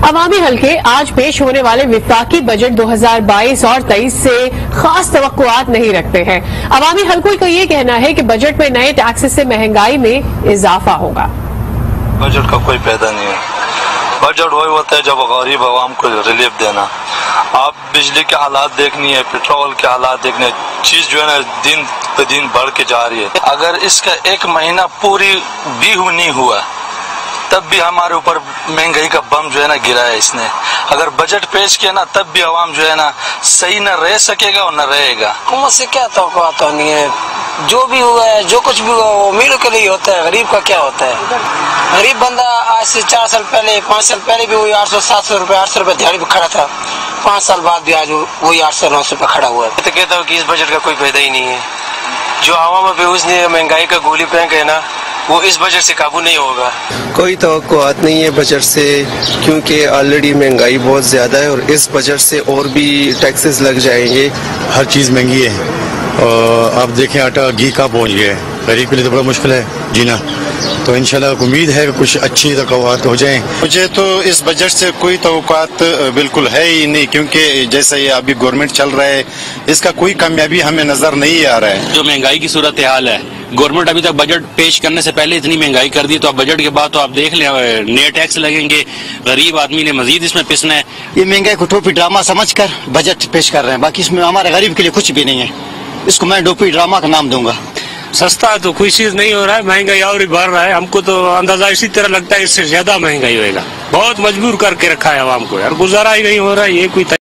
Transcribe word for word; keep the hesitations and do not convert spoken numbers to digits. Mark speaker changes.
Speaker 1: عوامی حلقے آج پیش ہونے والے وفاقی بجٹ دو ہزار بائیس اور تیئیس سے خاص توقعات نہیں رکھتے ہیں۔ عوامی حلقوں کا یہ کہنا ہے کہ بجٹ میں نئے ٹیکسز سے مہنگائی میں اضافہ ہوگا۔
Speaker 2: بجٹ کا کوئی پیدا نہیں ہے۔ بجٹ وہی ہوتا ہے جب غریب عوام کو ریلیف دینا۔ آپ بجلی کے حالات دیکھنی ہے، پیٹرول کے حالات دیکھنے ہے، چیز جو ہے نا دن پہ دن بڑھ کے جا رہی ہے۔ اگر اس کا ایک مہینہ پوری بھی نہیں ہوا تب بھی ہمارے اوپر مہنگائی کا بم جو ہے نا گرا ہے اس نے۔ اگر بجٹ پیش کیا نا تب بھی عوام جو ہے نا صحیح نہ رہ سکے گا اور نہ رہے گا۔
Speaker 3: حکومت سے کیا توقعات نہیں ہے، جو بھی ہوا ہے جو کچھ بھی ہوا وہ امیر کے لیے ہوتا ہے، غریب کا کیا ہوتا ہے؟ غریب بندہ آج سے چار سال پہلے پانچ سال پہلے بھی وہی آٹھ سو سات سو روپے آٹھ سو روپے دیہڑی پہ کھڑا تھا، پانچ سال بعد بھی آج وہی آٹھ سو نو سو پہ کھڑا ہوا ہے۔
Speaker 4: تو کہتا ہوں کہ اس بجٹ کا کوئی فائدہ ہی نہیں ہے۔ جو عوام پہ اس نے مہنگائی کا گولی پھینک ہے نا وہ اس بجٹ سے قابو نہیں ہوگا۔
Speaker 5: کوئی توقعات نہیں ہے بجٹ سے، کیونکہ آلریڈی مہنگائی بہت زیادہ ہے اور اس بجٹ سے اور بھی ٹیکسز لگ جائیں گے۔
Speaker 6: ہر چیز مہنگی ہے اور آپ دیکھیں آٹا گھی کہاں پہنچ گیا ہے، غریب کے لیے تو بڑا مشکل ہے جینا۔ تو انشاءاللہ امید ہے کہ کچھ اچھی توقعات ہو جائیں۔
Speaker 7: مجھے تو اس بجٹ سے کوئی توقعات بالکل ہے ہی نہیں، کیونکہ جیسا یہ ابھی گورنمنٹ چل رہا ہے اس کا کوئی کامیابی ہمیں نظر نہیں آ رہا ہے۔
Speaker 8: جو مہنگائی کی صورتحال ہے، گورنمنٹ ابھی تک بجٹ پیش کرنے سے پہلے اتنی مہنگائی کر دی، تو اب بجٹ کے بعد تو آپ دیکھ لیں نئے ٹیکس لگیں گے، غریب آدمی نے مزید اس میں پسنا ہے۔
Speaker 9: یہ مہنگائی کو ٹوپی ڈرامہ سمجھ کر بجٹ پیش کر رہے ہیں، باقی اس میں ہمارے غریب کے لیے کچھ بھی نہیں ہے۔ اس کو میں ٹوپی ڈرامہ کا نام دوں گا۔
Speaker 10: سستا تو کوئی چیز نہیں ہو رہا ہے، مہنگائی اور ہی بڑھ رہا ہے۔ ہم کو تو اندازہ اسی طرح لگتا ہے اس سے زیادہ مہنگائی ہوئے گا۔ بہت مجبور کر کے رکھا ہے عوام کو، یار گزارا ہی نہیں ہو رہا ہے۔ یہ کوئی